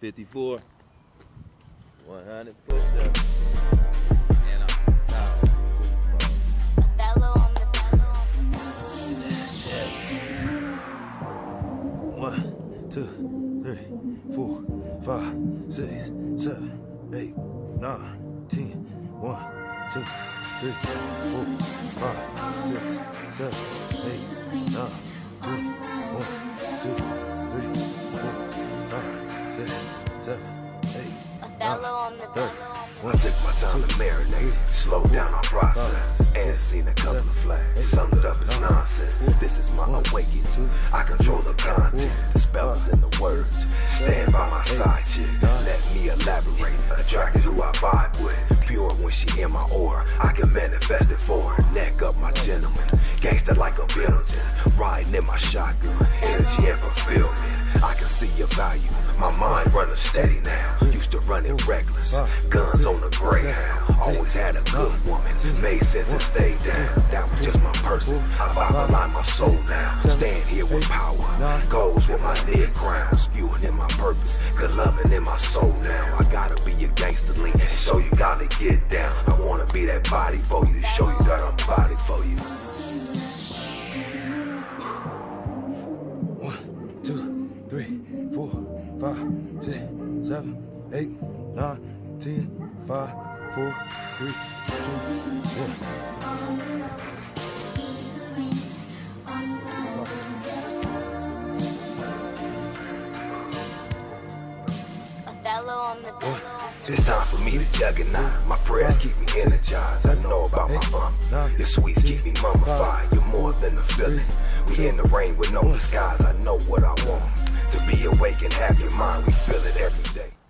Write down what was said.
54, 100 push-ups, and I'm tired. Othello on the Yeah. 1, 2, 3, 4, 5, 6, 7, 8, 9, 10. 1, 2, 3, 4, 5, 6, 7, 8, 9, 10. 1, 2, 3, 4, 5, 6, 7, 8, Othello on the 30. I took my time to marinate, slow down our process, and seen a couple of flags. Summed it up as nonsense. This is my awakening. I control the content, the spells and the words. Stand by my side chick, let me elaborate. Attracted who I vibe with, pure when she in my aura. I can manifest it for her. Neck up my gentleman, gangster like a Middleton. Riding in my shotgun, energy and fulfillment. I can see your value. My mind running steady now. Used to running reckless. Guns on the Greyhound. Always had a good woman. Made sense and stayed down. That was just my person. I vibe align my soul now. Stand here with power. Goes with my neck crown. Spewing in my purpose. Good loving in my soul now. I gotta be a gangster lean and show you gotta get down. I wanna be that body for you to show you that I'm body for you. 1, 2, 3, 4, 5, 6, 7, 8, 9, 10, 5, 4, 3, 2, 1. Othello on the It's time for me to juggernaut. My prayers keep me energized. I know about my your sweets keep me mummified. You're more than a feeling. We in the rain with no disguise. I know what I want. To be awake and have your mind. We feel it every day.